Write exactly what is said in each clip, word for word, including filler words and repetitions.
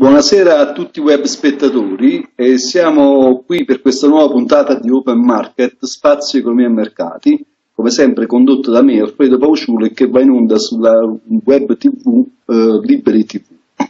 Buonasera a tutti i web spettatori e siamo qui per questa nuova puntata di Open Market, Spazio, Economia e Mercati, come sempre condotto da me, Alfredo Pauciulo, e che va in onda sulla web tivù eh, Liberi tivù.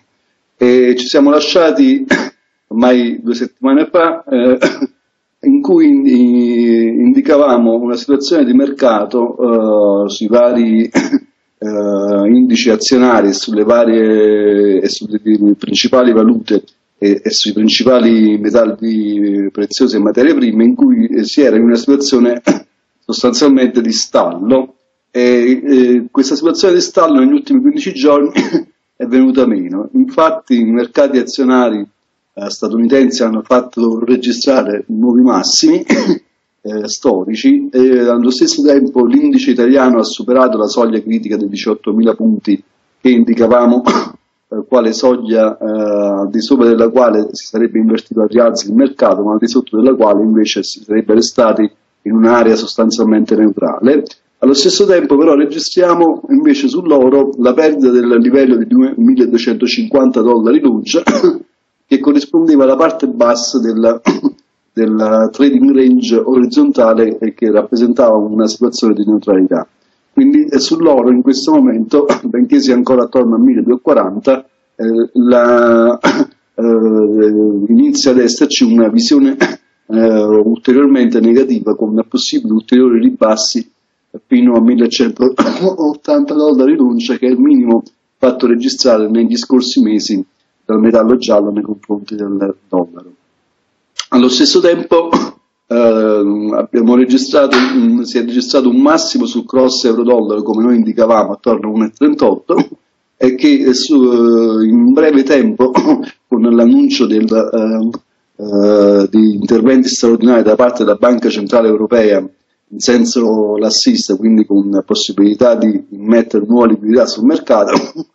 E ci siamo lasciati ormai due settimane fa eh, in cui indicavamo una situazione di mercato eh, sui vari Uh, indici azionari sulle varie e sulle principali valute e, e sui principali metalli preziosi e materie prime, in cui eh, si era in una situazione sostanzialmente di stallo e eh, questa situazione di stallo negli ultimi quindici giorni è venuta meno. Infatti i mercati azionari eh, statunitensi hanno fatto registrare nuovi massimi Eh, storici e allo stesso tempo l'indice italiano ha superato la soglia critica dei diciottomila punti che indicavamo eh, quale soglia eh, al di sopra della quale si sarebbe invertito al rialzo il mercato, ma al di sotto della quale invece si sarebbe restati in un'area sostanzialmente neutrale. Allo stesso tempo però registriamo invece sull'oro la perdita del livello di milleduecentocinquanta dollari l'uncia che corrispondeva alla parte bassa della del trading range orizzontale e che rappresentava una situazione di neutralità. Quindi eh, sull'oro in questo momento, benché sia ancora attorno a milleduecentoquaranta, eh, la, eh, inizia ad esserci una visione eh, ulteriormente negativa, con possibili ulteriori ribassi fino a millecentottanta dollari l'uncia, che è il minimo fatto registrare negli scorsi mesi dal metallo giallo nei confronti del dollaro. Allo stesso tempo eh, abbiamo registrato, um, si è registrato un massimo sul cross euro-dollaro, come noi indicavamo, attorno a uno virgola trentotto, e che eh, su, eh, in breve tempo, con l'annuncio del, eh, eh, di interventi straordinari da parte della Banca Centrale Europea in senso lassista, quindi con la possibilità di immettere nuova liquidità sul mercato,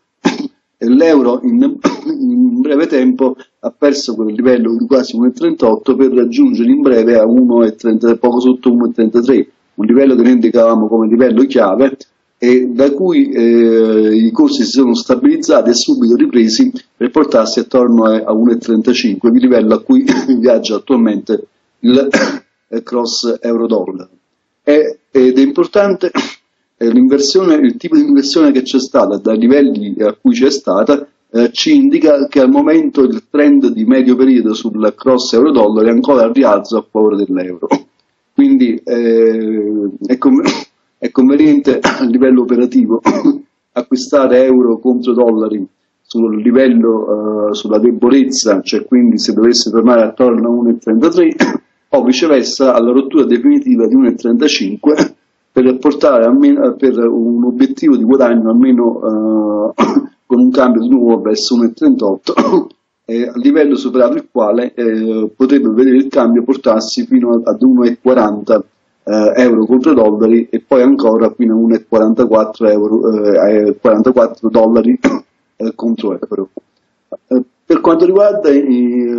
l'euro in, in breve tempo ha perso quel livello di quasi uno virgola trentotto per raggiungere in breve a uno virgola trenta, poco sotto uno virgola trentatré, un livello che noi indicavamo come livello chiave e da cui eh, i corsi si sono stabilizzati e subito ripresi per portarsi attorno a uno virgola trentacinque, il livello a cui viaggia attualmente il cross euro-dollaro. È, ed è importante l'inversione, il tipo di inversione che c'è stata dai livelli a cui c'è stata eh, ci indica che al momento il trend di medio periodo sul cross euro-dollaro è ancora al rialzo a favore dell'euro. Quindi eh, è, com è conveniente a livello operativo acquistare euro contro dollari sul livello, eh, sulla debolezza, cioè quindi se dovesse tornare attorno a uno virgola trentatré o viceversa alla rottura definitiva di uno virgola trentacinque per portare almeno, per un obiettivo di guadagno almeno eh, con un cambio di nuovo verso uno virgola trentotto eh, a livello superato il quale eh, potrebbe vedere il cambio portarsi fino ad uno virgola quaranta eh, euro contro dollari e poi ancora fino a uno virgola quarantaquattro euro, eh, quarantaquattro dollari eh, contro euro. Eh, per quanto riguarda i,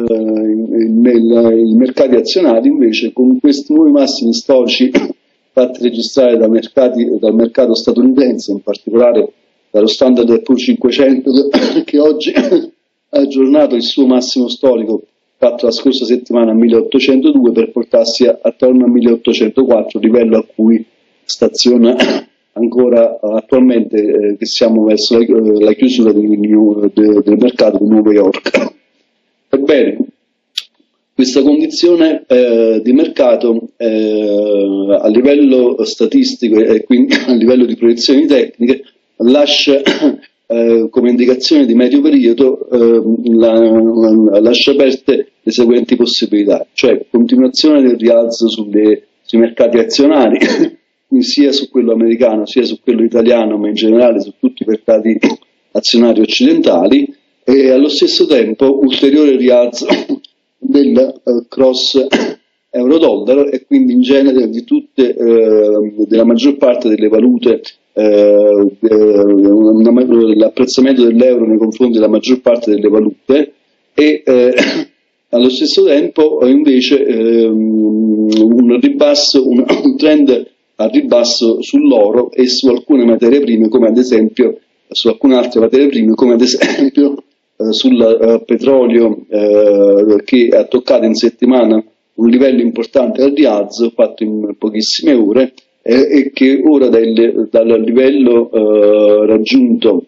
i, nel, i mercati azionari invece, con questi nuovi massimi storici fatti registrare da mercati, dal mercato statunitense, in particolare dallo Standard and Poor's cinquecento, che oggi ha aggiornato il suo massimo storico fatto la scorsa settimana a milleottocentodue per portarsi a, attorno a milleottocentoquattro, livello a cui staziona ancora attualmente eh, che siamo verso la, la chiusura di, de, del mercato di New York. Ebbene, questa condizione eh, di mercato eh, a livello statistico e quindi a livello di proiezioni tecniche lascia eh, come indicazione di medio periodo eh, la, la, lascia aperte le seguenti possibilità, cioè continuazione del rialzo sulle, sui mercati azionari sia su quello americano sia su quello italiano, ma in generale su tutti i mercati azionari occidentali, e allo stesso tempo ulteriore rialzo del uh, cross euro-dollaro e quindi in genere di tutte, eh, della maggior parte delle valute, eh, eh, l'apprezzamento dell'euro nei confronti della maggior parte delle valute e eh, allo stesso tempo invece eh, un ribasso, un, un trend a ribasso sull'oro e su alcune materie prime come ad esempio su alcune altre materie prime come ad esempio eh, sul eh, petrolio eh, che ha toccato in settimana un livello importante al rialzo fatto in pochissime ore eh, e che ora dal, dal livello eh, raggiunto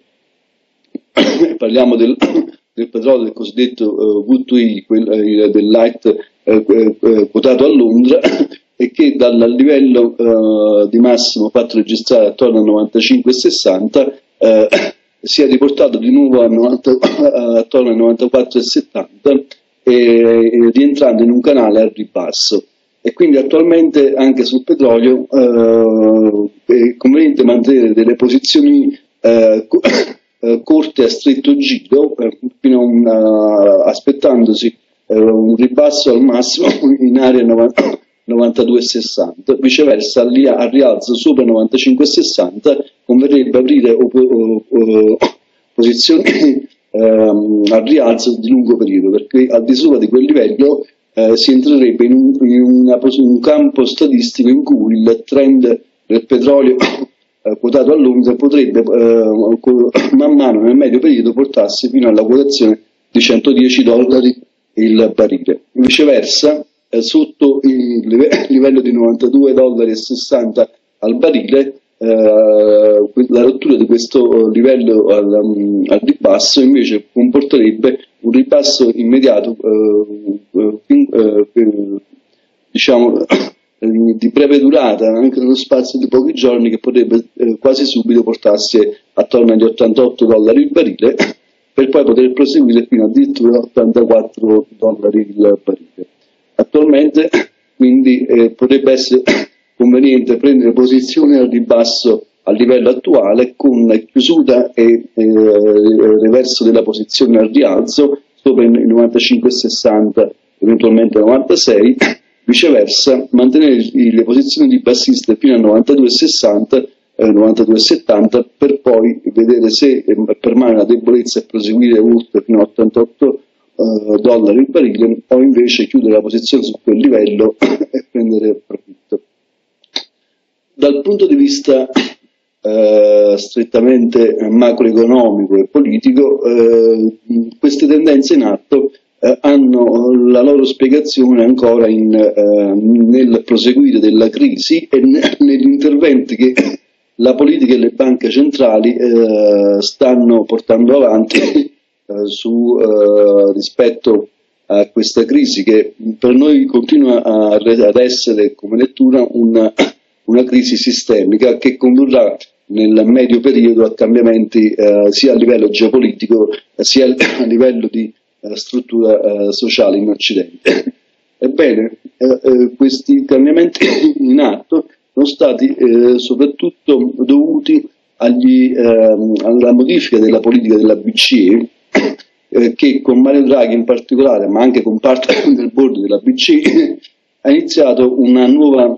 parliamo del, del petrolio del cosiddetto uh, V due I, quel, uh, del light uh, uh, quotato a Londra e che dal livello uh, di massimo fatto registrare attorno a novantacinque virgola sessanta uh, si è riportato di nuovo a novanta, uh, attorno ai novantaquattro virgola settanta e, e rientrando in un canale al ribasso. E quindi attualmente anche sul petrolio uh, è conveniente mantenere delle posizioni uh, corte a stretto giro eh, fino a un, uh, aspettandosi uh, un ribasso al massimo in area novantadue virgola sessanta, viceversa al, al rialzo sopra novantacinque virgola sessanta converrebbe aprire uh, uh, uh, posizioni um, al rialzo di lungo periodo, perché al di sopra di quel livello uh, si entrerebbe in, un, in una, un campo statistico in cui il trend del petrolio quotato a Londra potrebbe eh, man mano nel medio periodo portarsi fino alla quotazione di centodieci dollari il barile. Viceversa, eh, sotto il livello di novantadue dollari e sessanta al barile, eh, la rottura di questo livello al, al ribasso invece comporterebbe un ribasso immediato, eh, eh, eh, diciamo, di breve durata, anche nello spazio di pochi giorni, che potrebbe eh, quasi subito portarsi attorno agli ottantotto dollari il barile, per poi poter proseguire fino addirittura a ottantaquattro dollari il barile. Attualmente quindi eh, potrebbe essere conveniente prendere posizione al ribasso a livello attuale con chiusura e eh, reverso della posizione al rialzo sopra i novantacinque virgola sessanta, eventualmente novantasei. Viceversa, mantenere le posizioni di bassista fino a novantadue virgola sessanta, eh, novantadue virgola settanta, per poi vedere se eh, permane la debolezza e proseguire oltre fino a ottantotto eh, dollari il barile, o invece chiudere la posizione su quel livello e prendere profitto. Dal punto di vista eh, strettamente macroeconomico e politico, eh, queste tendenze in atto Eh, hanno la loro spiegazione ancora in, eh, nel proseguire della crisi e ne, negli interventi che la politica e le banche centrali eh, stanno portando avanti eh, su, eh, rispetto a questa crisi, che per noi continua a, ad essere come lettura una, una crisi sistemica che condurrà nel medio periodo a cambiamenti eh, sia a livello geopolitico eh, sia a livello di la struttura uh, sociale in Occidente. Ebbene, eh, eh, questi cambiamenti in atto sono stati eh, soprattutto dovuti agli, eh, alla modifica della politica della B C E, eh, che con Mario Draghi in particolare, ma anche con parte del board della B C E, ha iniziato una nuova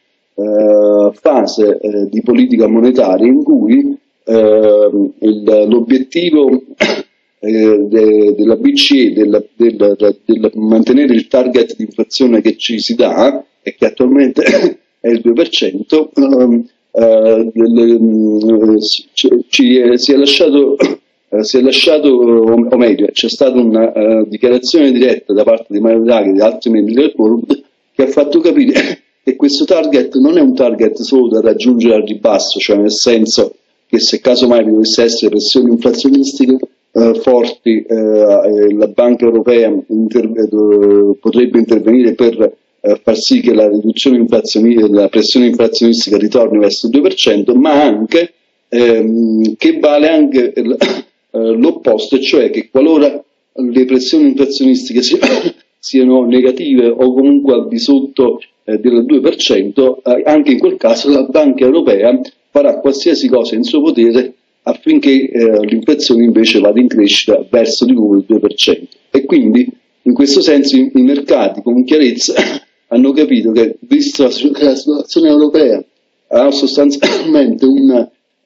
eh, fase eh, di politica monetaria in cui eh, l'obiettivo Eh, de, della B C E del, del, del, del mantenere il target di inflazione che ci si dà e che attualmente è il due per cento, um, uh, del, um, ci, ci è, si è lasciato, uh, si è lasciato o, o meglio c'è stata una uh, dichiarazione diretta da parte di Mario Draghi e di altri membri del board che ha fatto capire che questo target non è un target solo da raggiungere al ribasso, cioè nel senso che se casomai vi dovesse essere pressioni inflazionistiche Uh, forti, uh, la Banca Europea inter uh, potrebbe intervenire per uh, far sì che la riduzione inflazionistica, la pressione inflazionistica ritorni verso il due per cento, ma anche ehm, che vale anche uh, l'opposto, cioè che qualora le pressioni inflazionistiche si siano negative o comunque al di sotto eh, del due per cento, eh, anche in quel caso la Banca Europea farà qualsiasi cosa in suo potere affinché eh, l'inflazione invece vada in crescita verso di nuovo il due per cento. E quindi in questo senso i, i mercati con chiarezza hanno capito che, visto che la situazione europea ha sostanzialmente una,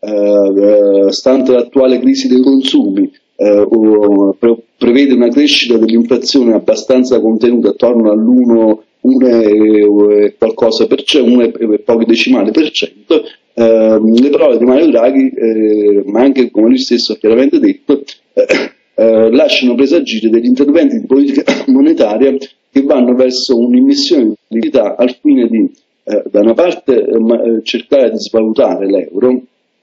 eh, stante l'attuale crisi dei consumi, eh, pre prevede una crescita dell'inflazione abbastanza contenuta attorno all'uno e qualcosa per cento, uno e pochi decimali per cento. Eh, le parole di Mario Draghi, eh, ma anche come lui stesso ha chiaramente detto, eh, eh, lasciano presagire degli interventi di politica monetaria che vanno verso un'immissione di liquidità al fine di, eh, da una parte, eh, cercare di svalutare l'euro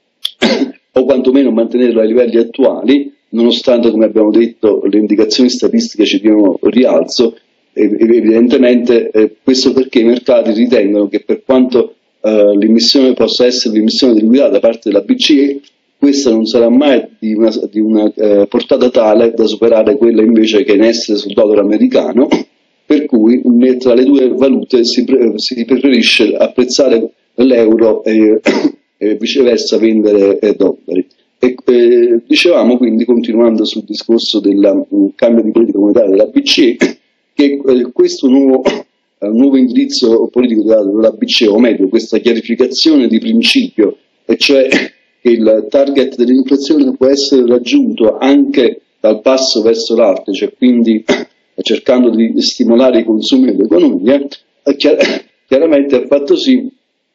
o quantomeno mantenerlo ai livelli attuali, nonostante, come abbiamo detto, le indicazioni statistiche ci diano rialzo. Evidentemente eh, questo perché i mercati ritengono che, per quanto eh, l'emissione possa essere l'emissione di liquidità da parte della B C E, questa non sarà mai di una, di una eh, portata tale da superare quella invece che è in essere sul dollaro americano, per cui tra le due valute si, pre si preferisce apprezzare l'euro e, e viceversa vendere eh, dollari. E, eh, dicevamo quindi, continuando sul discorso del um, cambio di politica monetaria della B C E, che eh, questo nuovo, eh, nuovo indirizzo politico della B C E, o meglio questa chiarificazione di principio, e cioè che il target dell'inflazione può essere raggiunto anche dal basso verso l'alto, cioè quindi cercando di stimolare i consumi e l'economia, chiar chiaramente ha fatto sì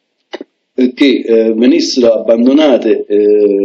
che eh, venissero abbandonate eh,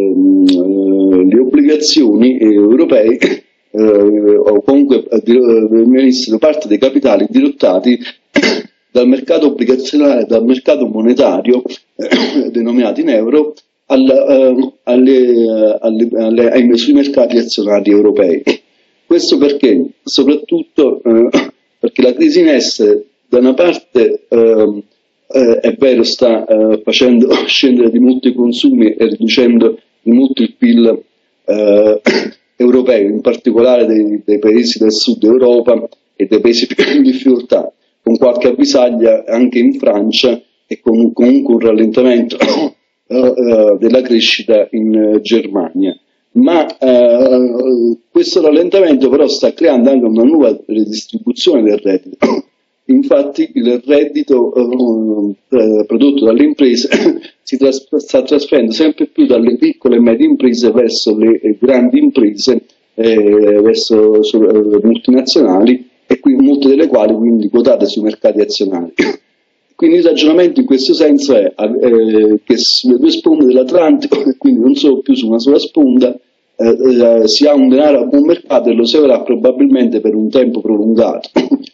le obbligazioni europee eh, o comunque eh, venissero parte dei capitali dirottati dal mercato obbligazionario, dal mercato monetario eh, denominato in euro al, eh, alle, alle, alle, ai, sui mercati azionari europei. Questo perché? Soprattutto eh, perché la crisi in essere da una parte eh, eh, è vero sta eh, facendo scendere di molto i consumi e riducendo di molto il P I L eh, europeo, in particolare dei, dei paesi del sud Europa e dei paesi più in difficoltà, con qualche avvisaglia anche in Francia e con comunque un rallentamento uh, della crescita in uh, Germania. Ma uh, questo rallentamento però sta creando anche una nuova redistribuzione del reddito. Infatti il reddito uh, uh, prodotto dalle imprese si tras sta trasferendo sempre più dalle piccole e medie imprese verso le eh, grandi imprese, eh, verso uh, multinazionali, e qui molte delle quali quindi quotate sui mercati azionari. Quindi il ragionamento in questo senso è eh, che sulle due sponde dell'Atlantico, e quindi non solo più su una sola sponda, eh, eh, si ha un denaro a buon mercato e lo si avrà probabilmente per un tempo prolungato.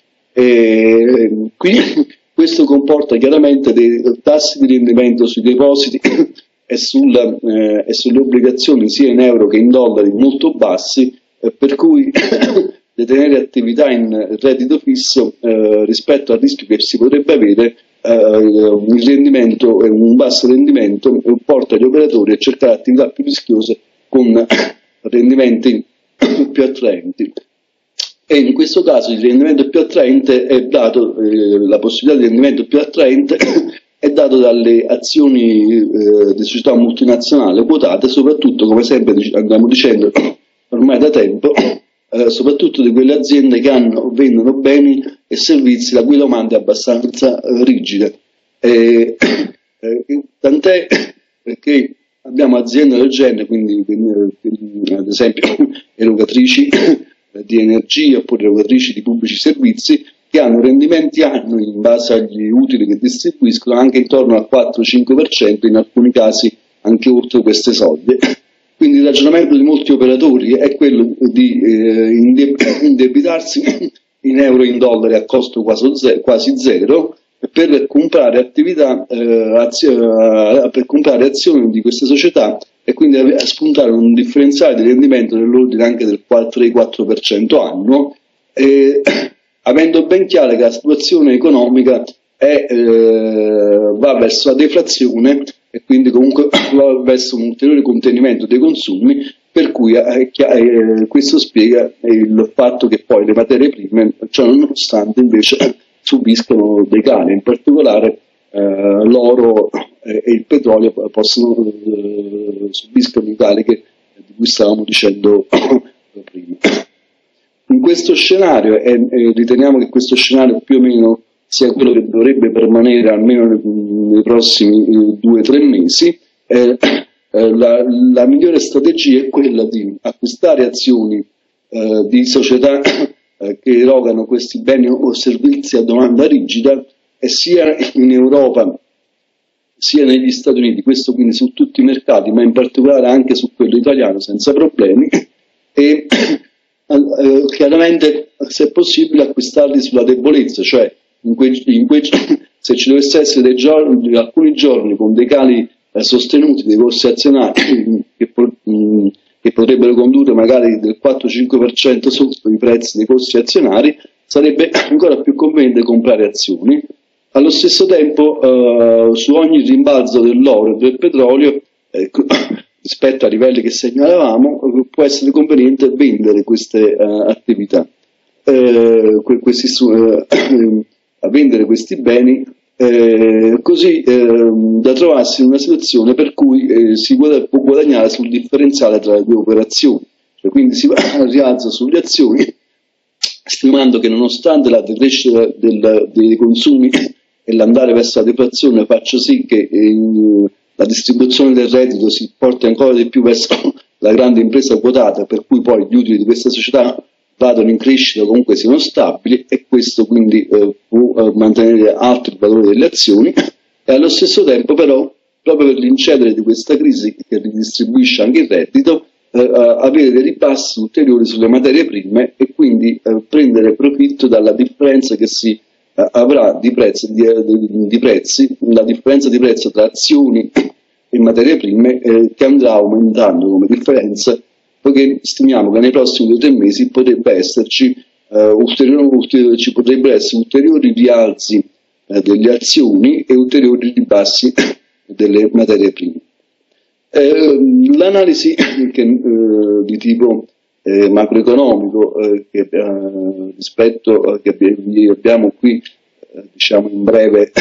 E quindi questo comporta chiaramente dei tassi di rendimento sui depositi e, sulla, eh, e sulle obbligazioni sia in euro che in dollari molto bassi, eh, per cui detenere attività in reddito fisso eh, rispetto al rischio che si potrebbe avere, eh, il rendimento, un basso rendimento porta gli operatori a cercare attività più rischiose con rendimenti più attraenti. E in questo caso il rendimento più attraente è dato, eh, la possibilità di rendimento più attraente è dato dalle azioni eh, di società multinazionali quotate, soprattutto, come sempre andiamo dicendo ormai da tempo, Eh, soprattutto di quelle aziende che hanno, vendono beni e servizi la cui domanda è abbastanza eh, rigida. Eh, eh, tant'è che abbiamo aziende del genere, quindi, quindi eh, ad esempio erogatrici di energia oppure erogatrici di pubblici servizi, che hanno rendimenti annui in base agli utili che distribuiscono anche intorno al quattro cinque per cento, in alcuni casi anche oltre queste soglie. Quindi il ragionamento di molti operatori è quello di eh, indebitarsi in euro e in dollari a costo quasi, ze quasi zero per comprare attività, eh, azio per comprare azioni di queste società, e quindi a spuntare un differenziale di rendimento dell'ordine anche del tre quattro per cento annuo, eh, avendo ben chiaro che la situazione economica è, eh, va verso la deflazione e quindi comunque va verso un ulteriore contenimento dei consumi, per cui eh, eh, questo spiega il fatto che poi le materie prime, ciò nonostante, invece subiscono dei cali, in particolare eh, l'oro e il petrolio possono eh, subiscono i cali che, di cui stavamo dicendo prima. In questo scenario, e eh, riteniamo che questo scenario più o meno sia quello che dovrebbe permanere almeno nei, nei prossimi eh, due o tre mesi, eh, eh, la, la migliore strategia è quella di acquistare azioni eh, di società eh, che erogano questi beni o servizi a domanda rigida, e sia in Europa sia negli Stati Uniti, questo quindi su tutti i mercati, ma in particolare anche su quello italiano senza problemi, e eh, chiaramente se è possibile acquistarli sulla debolezza, cioè in quei, in quei, se ci dovesse essere dei giorni, alcuni giorni con dei cali eh, sostenuti dei corsi azionari che, mh, che potrebbero condurre magari del quattro cinque per cento sotto i prezzi dei corsi azionari, sarebbe ancora più conveniente comprare azioni. Allo stesso tempo eh, su ogni rimbalzo dell'oro e del petrolio eh, rispetto ai livelli che segnalavamo può essere conveniente vendere queste uh, attività, eh, questi, uh, a vendere questi beni eh, così eh, da trovarsi in una situazione per cui eh, si guad- può guadagnare sul differenziale tra le due operazioni, cioè, quindi si va al rialzo sulle azioni, stimando che nonostante la decrescita del, dei consumi e l'andare verso la deflazione faccia sì che eh, la distribuzione del reddito si porti ancora di più verso la grande impresa quotata, per cui poi gli utili di questa società vadano in crescita o comunque siano stabili, e questo quindi eh, può eh, mantenere alto il valore delle azioni, e allo stesso tempo però, proprio per l'incedere di questa crisi che ridistribuisce anche il reddito, eh, avere dei ribassi ulteriori sulle materie prime e quindi eh, prendere profitto dalla differenza che si eh, avrà di prezzi, di, di, di prezzi, la differenza di prezzo tra azioni e materie prime eh, che andrà aumentando come differenza, poiché stimiamo che nei prossimi due o tre mesi potrebbe esserci eh, ulteriori, ulteriori, ci potrebbero essere ulteriori rialzi eh, delle azioni e ulteriori ribassi delle materie prime. Eh, l'analisi che, eh, di tipo eh, macroeconomico eh, che, eh, rispetto eh, che abbiamo qui eh, diciamo in breve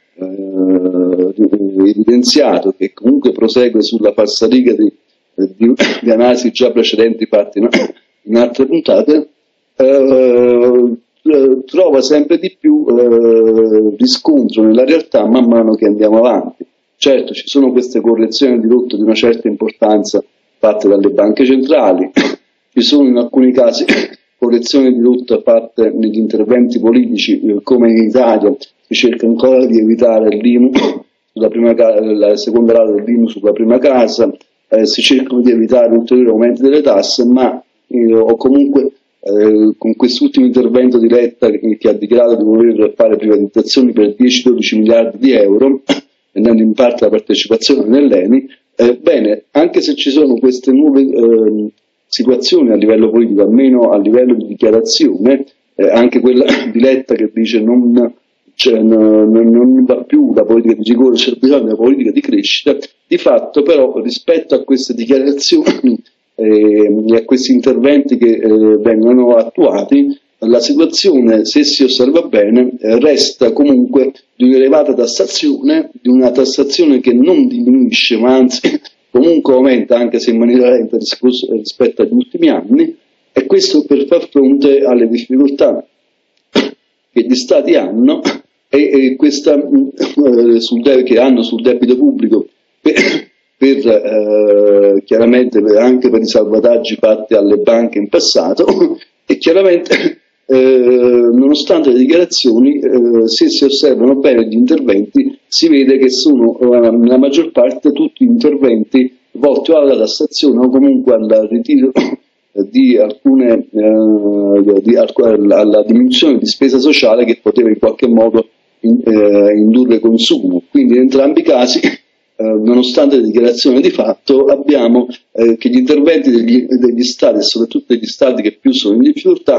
eh, evidenziato, che comunque prosegue sulla falsariga di, di, di analisi già precedenti fatte in, in altre puntate, eh, trova sempre di più eh, riscontro nella realtà man mano che andiamo avanti. Certo, ci sono queste correzioni di rotta di una certa importanza fatte dalle banche centrali, ci sono in alcuni casi correzioni di rotta fatte negli interventi politici, eh, come in Italia si cerca ancora di evitare l'I M U sulla prima ca- la seconda rata dell'I M U sulla prima casa, eh, si cercano di evitare ulteriori aumenti delle tasse, ma eh, o comunque eh, con quest'ultimo intervento di Letta che, che ha dichiarato di voler fare privatizzazioni per dieci dodici miliardi di euro, vendendo in parte la partecipazione nell'Eni, eh, bene, anche se ci sono queste nuove eh, situazioni a livello politico, almeno a livello di dichiarazione, eh, anche quella di Letta che dice non, cioè, non, non va più la politica di rigore, c'è bisogno della politica di crescita, di fatto però rispetto a queste dichiarazioni eh, e a questi interventi che eh, vengono attuati, la situazione, se si osserva bene, eh, resta comunque di un'elevata tassazione, di una tassazione che non diminuisce, ma anzi comunque aumenta, anche se in maniera lenta rispetto agli ultimi anni, e questo per far fronte alle difficoltà che gli Stati hanno e, e questa, eh, sul de- che hanno sul debito pubblico per, per eh, chiaramente per, anche per i salvataggi fatti alle banche in passato, e chiaramente Eh, nonostante le dichiarazioni, eh, se si osservano bene gli interventi, si vede che sono eh, nella maggior parte tutti interventi volti alla tassazione o comunque al ritiro eh, di alcune eh, di, alla diminuzione di spesa sociale che poteva in qualche modo in, eh, indurre consumo. Quindi in entrambi i casi, eh, nonostante le dichiarazioni di fatto, abbiamo eh, che gli interventi degli, degli stati, e soprattutto degli stati che più sono in difficoltà,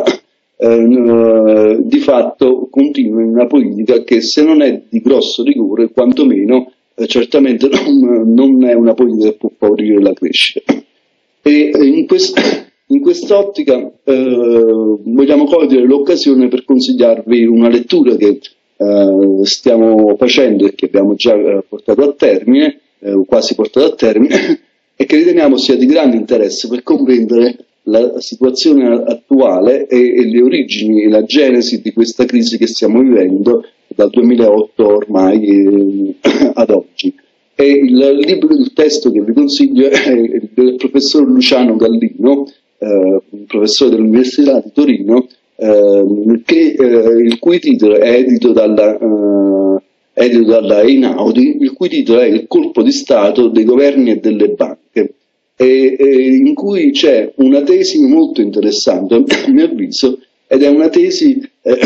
Eh, di fatto continua in una politica che, se non è di grosso rigore, quantomeno eh, certamente non, non è una politica che può favorire la crescita. E in, quest, in quest'ottica eh, vogliamo cogliere l'occasione per consigliarvi una lettura che eh, stiamo facendo e che abbiamo già eh, portato a termine, eh, quasi portato a termine, e che riteniamo sia di grande interesse per comprendere la situazione attuale e, e le origini e la genesi di questa crisi che stiamo vivendo dal duemilaotto ormai eh, ad oggi. E il libro, il testo che vi consiglio è il del professor Luciano Gallino, eh, professore dell'Università di Torino, eh, che, eh, il cui titolo è edito dalla, eh, edito dalla Einaudi, il cui titolo è Il colpo di Stato dei governi e delle banche. e, e in cui c'è una tesi molto interessante, a mio avviso, ed è una tesi eh,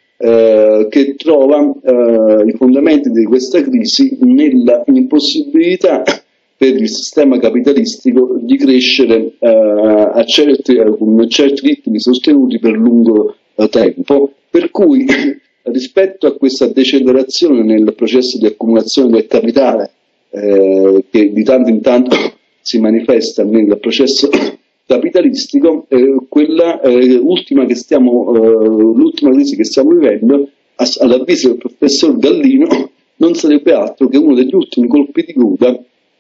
eh, che trova eh, i fondamenti di questa crisi nella impossibilità per il sistema capitalistico di crescere eh, a certi, con certi ritmi sostenuti per lungo eh, tempo, per cui rispetto a questa decelerazione nel processo di accumulazione del capitale eh, che di tanto in tanto si manifesta nel processo capitalistico, eh, quella eh, ultima che stiamo, eh, l'ultima crisi che stiamo vivendo, all'avviso del professor Gallino, non sarebbe altro che uno degli ultimi colpi di coda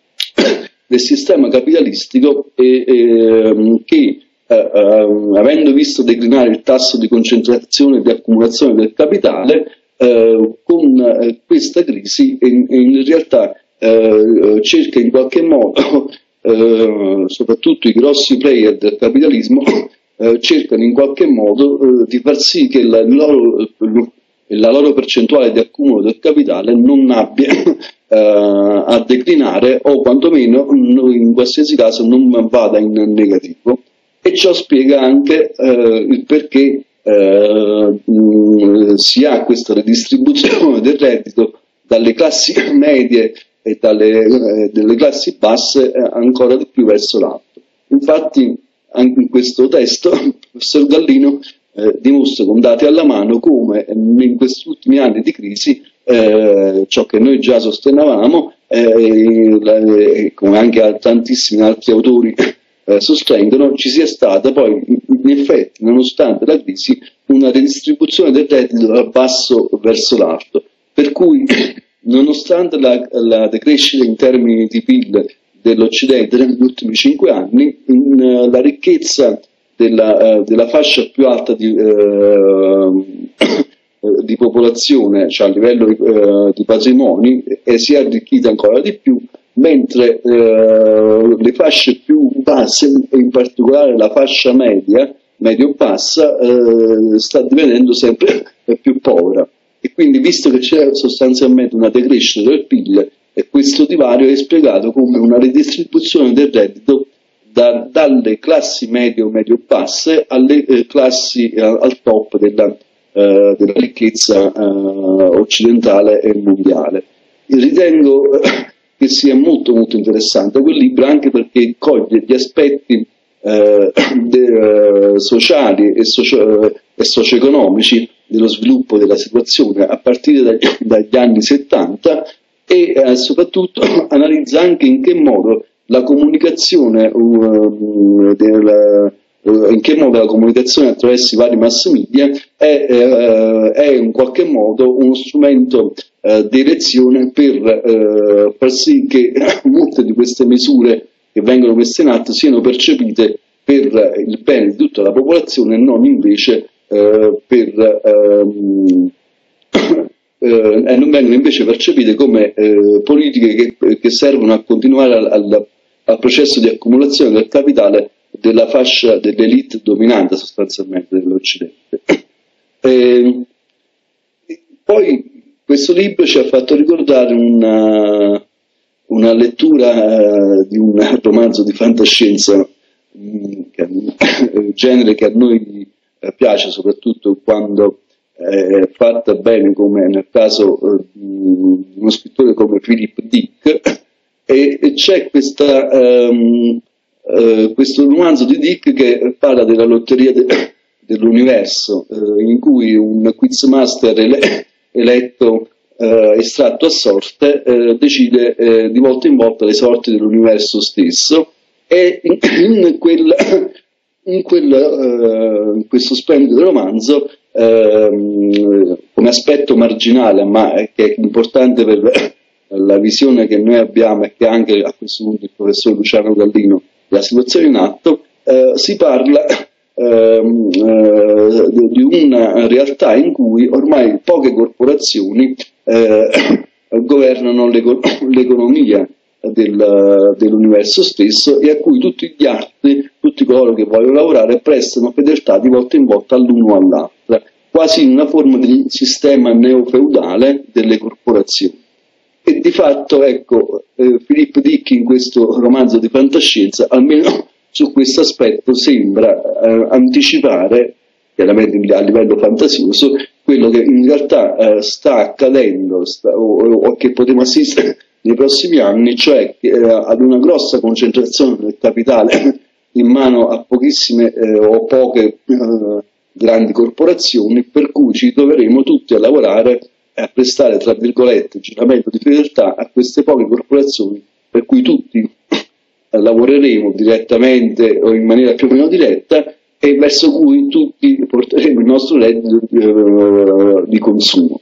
del sistema capitalistico e, e, che eh, eh, avendo visto declinare il tasso di concentrazione e di accumulazione del capitale, eh, con eh, questa crisi in, in realtà eh, cerca in qualche modo, eh, soprattutto i grossi player del capitalismo, eh, cercano in qualche modo eh, di far sì che la loro, la loro percentuale di accumulo del capitale non abbia Uh, a declinare o quantomeno in qualsiasi caso non vada in negativo, e ciò spiega anche uh, il perché uh, mh, si ha questa redistribuzione del reddito dalle classi medie e dalle eh, delle classi basse eh, ancora di più verso l'alto. Infatti anche in questo testo il professor Gallino eh, dimostra con dati alla mano come in questi ultimi anni di crisi Eh, ciò che noi già sostenevamo, eh, la, come anche tantissimi altri autori eh, sostengono, ci sia stata poi in effetti, nonostante la crisi, una redistribuzione del reddito dal basso verso l'alto, per cui nonostante la, la decrescita in termini di P I L dell'Occidente negli ultimi cinque anni, in, uh, la ricchezza della, uh, della fascia più alta di uh, di popolazione, cioè a livello eh, di patrimoni, e si è arricchita ancora di più, mentre eh, le fasce più basse, e in particolare la fascia media, medio-bassa, eh, sta divenendo sempre più povera. E quindi, visto che c'è sostanzialmente una decrescita del P I L, e questo divario è spiegato come una ridistribuzione del reddito da, dalle classi medio-medio-basse alle eh, classi eh, al top della Uh, della ricchezza uh, occidentale e mondiale. Io ritengo uh, che sia molto molto interessante quel libro, anche perché coglie gli aspetti uh, de, uh, sociali e, socio- e socio-economici dello sviluppo della situazione a partire dagli, dagli anni settanta e uh, soprattutto analizza anche in che modo la comunicazione uh, del in che modo la comunicazione attraverso i vari mass media è, eh, è in qualche modo uno strumento eh, di elezione per eh, far sì che molte di queste misure che vengono messe in atto siano percepite per il bene di tutta la popolazione e non invece eh, per ehm, eh, e non vengono invece percepite come eh, politiche che, che servono a continuare al, al, al processo di accumulazione del capitale della fascia dell'elite dominante sostanzialmente dell'Occidente. E poi questo libro ci ha fatto ricordare una, una lettura uh, di un romanzo di fantascienza, mh, che, genere che a noi uh, piace soprattutto quando è fatta bene, come nel caso uh, di uno scrittore come Philip Dick, e, e c'è questa... Um, Uh, questo romanzo di Dick che parla della lotteria de- dell'universo, uh, in cui un quizmaster ele- eletto uh, estratto a sorte uh, decide uh, di volta in volta le sorti dell'universo stesso, e in, in, quel, in, quel, uh, in questo splendido romanzo, uh, come aspetto marginale ma che è importante per la visione che noi abbiamo e che anche a questo punto il professor Luciano Gallino, la situazione in atto, eh, si parla ehm, eh, di una realtà in cui ormai poche corporazioni eh, governano l'eco- l'economia del, dell'universo stesso, e a cui tutti gli altri, tutti coloro che vogliono lavorare, prestano fedeltà di volta in volta all'uno o all'altra, quasi in una forma di sistema neofeudale delle corporazioni. e di fatto, ecco, eh, Philip Dick in questo romanzo di fantascienza, almeno su questo aspetto, sembra eh, anticipare, chiaramente a livello fantasioso, quello che in realtà eh, sta accadendo sta, o, o che potremo assistere nei prossimi anni, cioè eh, ad una grossa concentrazione del capitale in mano a pochissime eh, o poche eh, grandi corporazioni, per cui ci troveremo tutti a lavorare e a prestare, tra virgolette, giuramento di fedeltà a queste poche corporazioni, per cui tutti eh, lavoreremo direttamente o in maniera più o meno diretta, e verso cui tutti porteremo il nostro reddito eh, di consumo.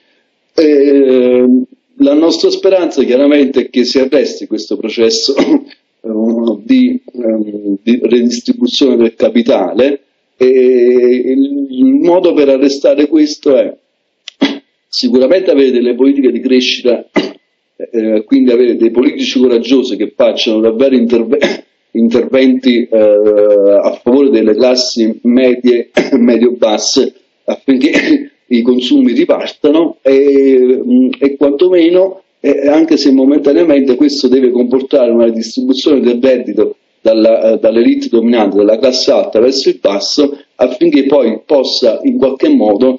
Eh, la nostra speranza chiaramente è che si arresti questo processo eh, di, eh, di redistribuzione del capitale, e il, il modo per arrestare questo è sicuramente avere delle politiche di crescita, eh, quindi avere dei politici coraggiosi che facciano davvero interventi interventi eh, a favore delle classi medie, medio-basse, affinché i consumi ripartano e, e quantomeno, eh, anche se momentaneamente questo deve comportare una redistribuzione del reddito dalla, dall'elite dominante, dalla classe alta verso il basso, affinché poi possa in qualche modo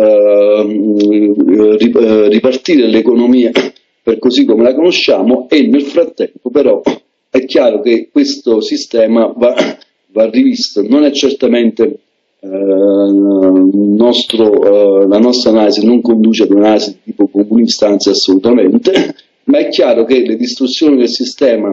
eh, ripartire l'economia per così come la conosciamo, e nel frattempo però è chiaro che questo sistema va, va rivisto. Non è certamente eh, nostro, eh, la nostra analisi non conduce ad un'analisi di tipo comunista, anzi assolutamente, ma è chiaro che le distorsioni del sistema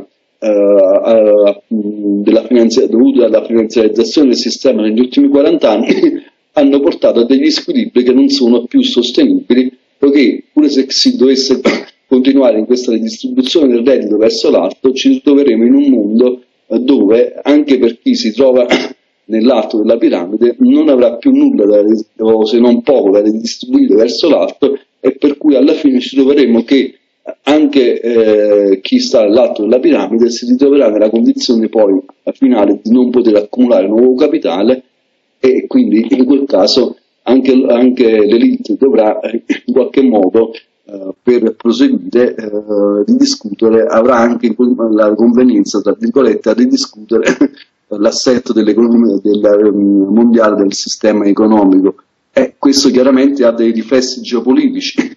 eh, della finanzia, dovute alla finanziarizzazione del sistema negli ultimi quaranta anni hanno portato a degli squilibri che non sono più sostenibili, poiché pure se si dovesse continuare in questa redistribuzione del reddito verso l'alto, ci troveremo in un mondo dove anche per chi si trova nell'alto della piramide non avrà più nulla da, o se non poco da redistribuire verso l'alto, e per cui alla fine ci troveremo che anche eh, chi sta all'alto della piramide si ritroverà nella condizione poi a finale di non poter accumulare nuovo capitale, e quindi in quel caso anche, anche l'elite dovrà in qualche modo Uh, per proseguire uh, di discutere, avrà anche la convenienza, tra virgolette, a ridiscutere l'assetto dell'economia del, um, mondiale del sistema economico, e questo chiaramente ha dei riflessi geopolitici.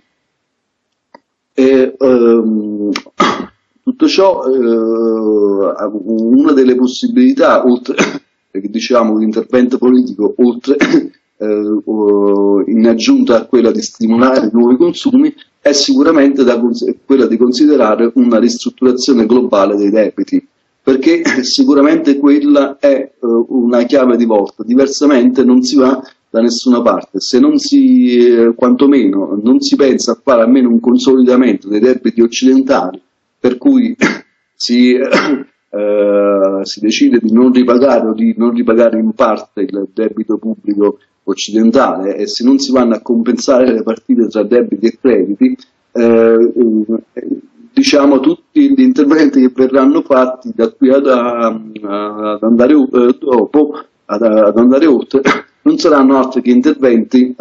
E, um, tutto ciò, uh, una delle possibilità, oltre diciamo, di intervento politico, oltre uh, in aggiunta a quella di stimolare nuovi consumi, è sicuramente da, quella di considerare una ristrutturazione globale dei debiti, perché sicuramente quella è uh, una chiave di volta. Diversamente non si va da nessuna parte. Se non si, eh, quantomeno, non si pensa a fare almeno un consolidamento dei debiti occidentali, per cui si, eh, si decide di non ripagare o di non ripagare in parte il debito pubblico occidentale, e se non si vanno a compensare le partite tra debiti e crediti, eh, diciamo tutti gli interventi che verranno fatti da qui ad, ad andare eh, dopo ad, ad andare oltre non saranno altri che interventi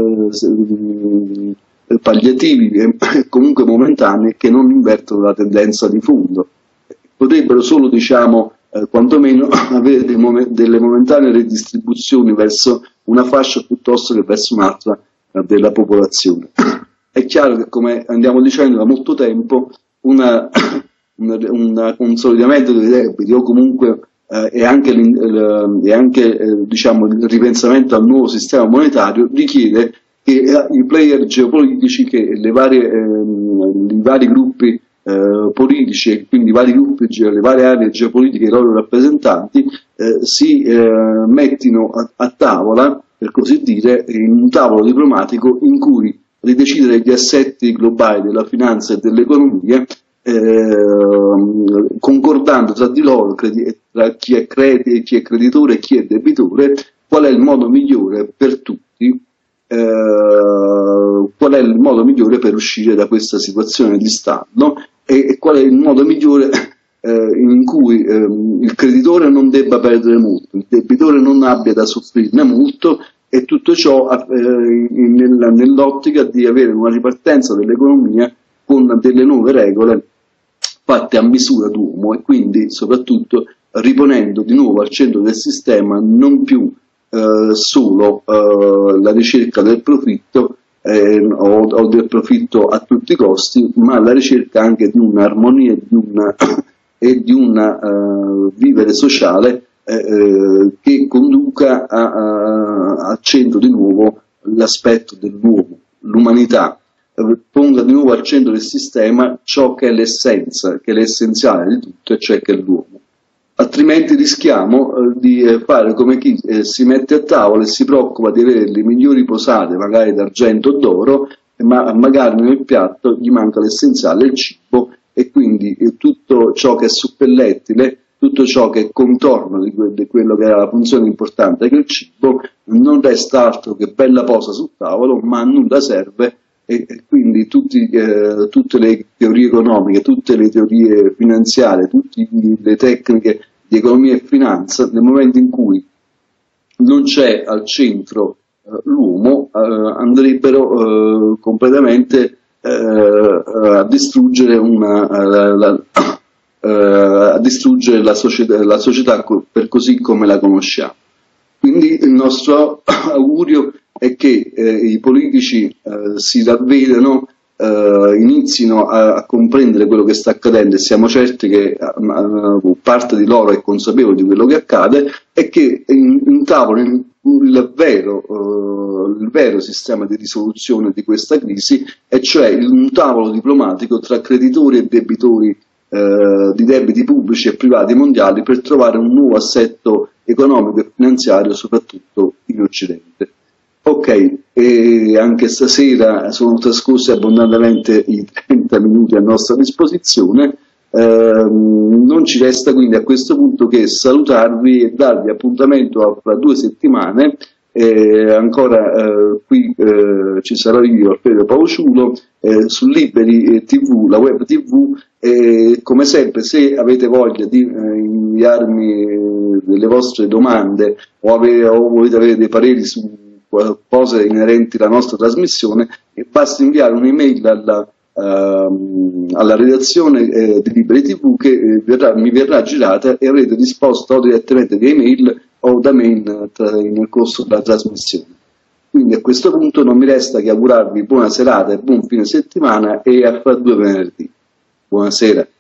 eh, palliativi e comunque momentanei, che non invertono la tendenza di fondo. Potrebbero solo, diciamo, eh, quantomeno avere dei momen delle momentanee redistribuzioni verso una fascia piuttosto che verso un'altra eh, della popolazione. È chiaro che, come andiamo dicendo da molto tempo, una, una, un consolidamento dei debiti o comunque eh, e anche, e anche eh, diciamo, il ripensamento al nuovo sistema monetario richiede che eh, i player geopolitici, che le varie, eh, i vari gruppi Eh, politici e quindi i vari gruppi, le varie aree geopolitiche e i loro rappresentanti eh, si eh, mettino a, a tavola, per così dire, in un tavolo diplomatico in cui ridecidere gli assetti globali della finanza e dell'economia, eh, concordando tra di loro, tra chi è, credi, chi è creditore e chi è debitore, qual è il modo migliore per tutti. Eh, qual è il modo migliore per uscire da questa situazione di stallo, e, e qual è il modo migliore eh, in cui eh, il creditore non debba perdere molto, il debitore non abbia da soffrirne molto, e tutto ciò eh, nell'ottica di avere una ripartenza dell'economia con delle nuove regole fatte a misura d'uomo, e quindi soprattutto riponendo di nuovo al centro del sistema non più eh, solo eh, la ricerca del profitto eh, o, o del profitto a tutti i costi, ma la ricerca anche di un'armonia di una, e di un uh, vivere sociale eh, che conduca a, a, al centro di nuovo l'aspetto dell'uomo, l'umanità, ponga di nuovo al centro del sistema ciò che è l'essenza, che è l'essenziale di tutto, e cioè che è l'uomo. Altrimenti rischiamo eh, di eh, fare come chi eh, si mette a tavola e si preoccupa di avere le migliori posate, magari d'argento o d'oro, ma magari nel piatto gli manca l'essenziale, il cibo, e quindi eh, tutto ciò che è suppellettile, tutto ciò che è contorno di, que di quello che è la funzione importante che è il cibo, non resta altro che bella posa sul tavolo, ma a nulla serve. E quindi tutti, eh, tutte le teorie economiche, tutte le teorie finanziarie, tutte le tecniche di economia e finanza, nel momento in cui non c'è al centro eh, l'uomo, eh, andrebbero eh, completamente eh, a distruggere, una, la, la, eh, a distruggere la, società, la società per così come la conosciamo. Quindi il nostro augurio è che eh, i politici eh, si ravvedano, eh, inizino a, a comprendere quello che sta accadendo, e siamo certi che uh, parte di loro è consapevole di quello che accade, e che intavolino il vero, uh, il vero sistema di risoluzione di questa crisi, e cioè un tavolo diplomatico tra creditori e debitori uh, di debiti pubblici e privati mondiali, per trovare un nuovo assetto economico e finanziario, soprattutto in Occidente. Ok, e anche stasera sono trascorsi abbondantemente i trenta minuti a nostra disposizione, eh, non ci resta quindi a questo punto che salutarvi e darvi appuntamento a fra due settimane. Eh, ancora eh, qui eh, ci sarò io, Alfredo Pauciulo, eh, su Liberi T V, la web T V, e come sempre, se avete voglia di eh, inviarmi delle vostre domande o, avere, o volete avere dei pareri su cose inerenti alla nostra trasmissione, basta inviare un'email alla, uh, alla redazione eh, di Liberi T V, che eh, verrà, mi verrà girata, e avrete risposta o direttamente via email o da mail tra, nel corso della trasmissione. Quindi a questo punto non mi resta che augurarvi buona serata e buon fine settimana, e a fra due venerdì. Buonasera.